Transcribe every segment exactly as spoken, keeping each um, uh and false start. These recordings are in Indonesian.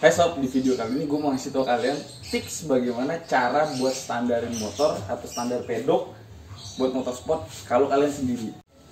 Hai sob, di video kali ini gue mau ngasih tau kalian tips bagaimana cara buat standarin motor atau standar pedok buat motorsport kalau kalian sendiri.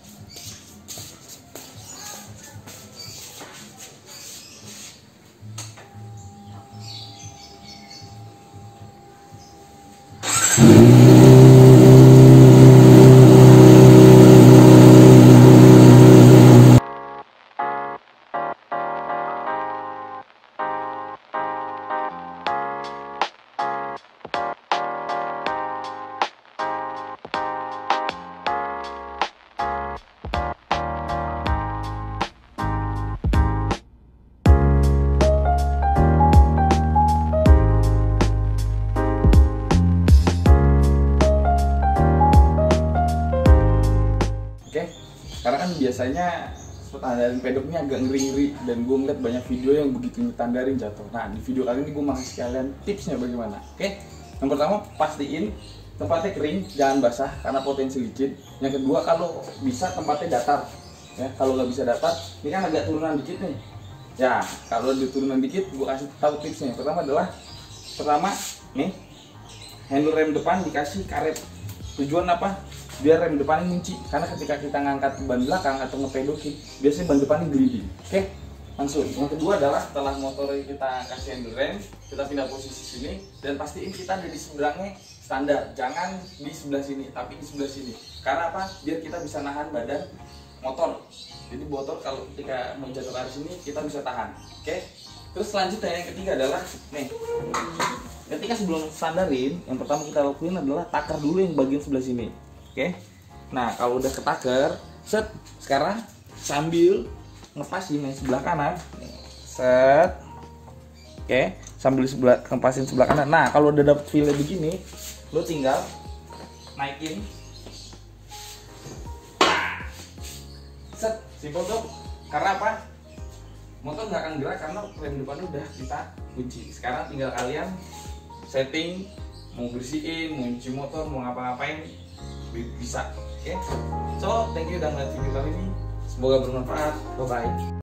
Oke, karena kan biasanya standarin pedoknya agak ngeri-ngeri dan gue ngeliat banyak video yang begitu ngetandarin jatuh. Nah, di video kali ini gue mau kasih kalian tipsnya bagaimana. Oke, yang pertama pastiin tempatnya kering, jangan basah karena potensi licin. Yang kedua, kalau bisa tempatnya datar. Ya, kalau nggak bisa datar, ini kan agak turunan dikit nih. Ya, kalau di turunan dikit, gue kasih tahu tipsnya. Yang pertama adalah, pertama nih, handle rem depan dikasih karet. Tujuan apa? Biar rem depannya ngunci, karena ketika kita ngangkat ban belakang atau ngepedokin biasanya ban depannya gelinding. Oke, langsung. Yang kedua adalah setelah motor kita kasih handle rem, kita pindah posisi sini dan pastiin kita ada di seberangnya standar, jangan di sebelah sini tapi di sebelah sini. Karena apa? Biar kita bisa nahan badan motor, jadi motor kalau ketika mau jatuh ke sini kita bisa tahan. Oke, terus selanjutnya yang ketiga adalah nih, ketika sebelum standarin, yang pertama kita lakuin adalah takar dulu yang bagian sebelah sini. Oke, nah kalau udah ketakar, set, sekarang sambil ngepasin yang sebelah kanan, set, oke, sambil sebelah ngepasin sebelah kanan. Nah kalau udah dapet feel begini, lo tinggal naikin, set, simpel tuh. Karena apa? Motor nggak akan gerak karena rem depannya udah kita kunci. Sekarang tinggal kalian setting, mau bersihin, mau cuci motor, mau ngapa-ngapain bisa. Oke, okay? So thank you udah ngeliat video kali ini, semoga bermanfaat. Bye bye.